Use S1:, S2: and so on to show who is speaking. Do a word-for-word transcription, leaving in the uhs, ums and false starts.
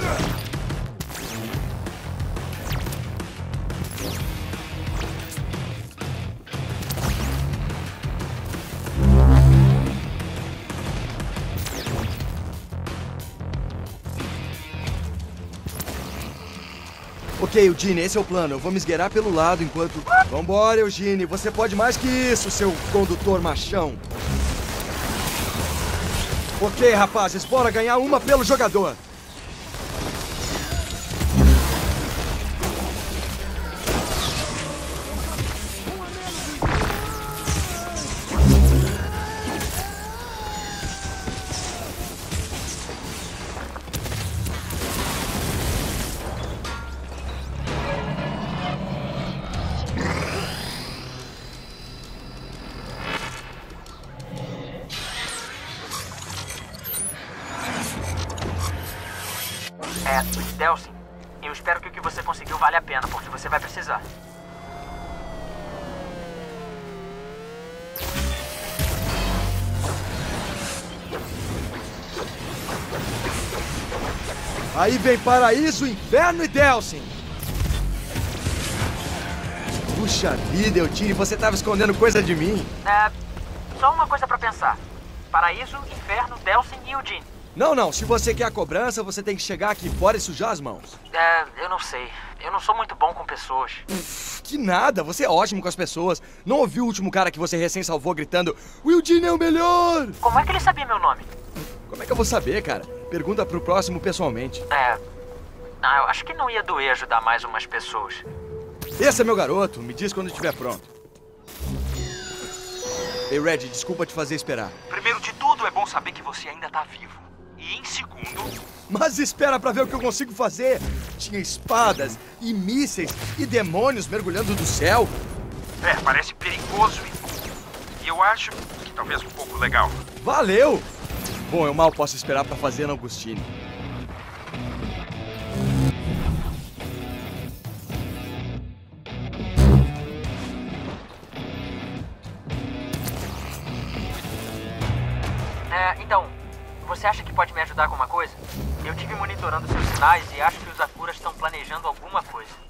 S1: Ok, Eugene, esse é o plano. Eu vou me esgueirar pelo lado enquanto... Vambora, Eugene. Você pode mais que isso, seu condutor machão. Ok, rapazes. Bora ganhar uma pelo jogador.
S2: É, Delsin, eu espero que o que você conseguiu vale a pena, porque você vai precisar.
S1: Aí vem Paraíso, Inferno e Delsin. Puxa vida, Eugene, você tava escondendo coisa de mim.
S2: É, só uma coisa pra pensar. Paraíso, Inferno, Delsin e Eugene.
S1: Não, não. Se você quer a cobrança, você tem que chegar aqui fora e sujar as mãos.
S2: É, eu não sei. Eu não sou muito bom com pessoas.
S1: Pff, que nada. Você é ótimo com as pessoas. Não ouviu o último cara que você recém salvou gritando "O Eugene é o melhor"?
S2: Como é que ele sabia meu nome?
S1: Como é que eu vou saber, cara? Pergunta pro próximo pessoalmente.
S2: É... Ah, eu acho que não ia doer ajudar mais umas pessoas.
S1: Esse é meu garoto. Me diz quando estiver pronto. Ei, Red, desculpa te fazer esperar.
S3: Primeiro de tudo, é bom saber que você ainda tá vivo. E em segundo...
S1: Mas espera pra ver o que eu consigo fazer. Tinha espadas e mísseis e demônios mergulhando do céu.
S3: É, parece perigoso e... E eu acho que talvez um pouco legal.
S1: Valeu! Bom, eu mal posso esperar pra fazer no Augustine.
S2: É, então, você acha que pode me ajudar com uma coisa? Eu tive monitorando seus sinais e acho que os Akuras estão planejando alguma coisa.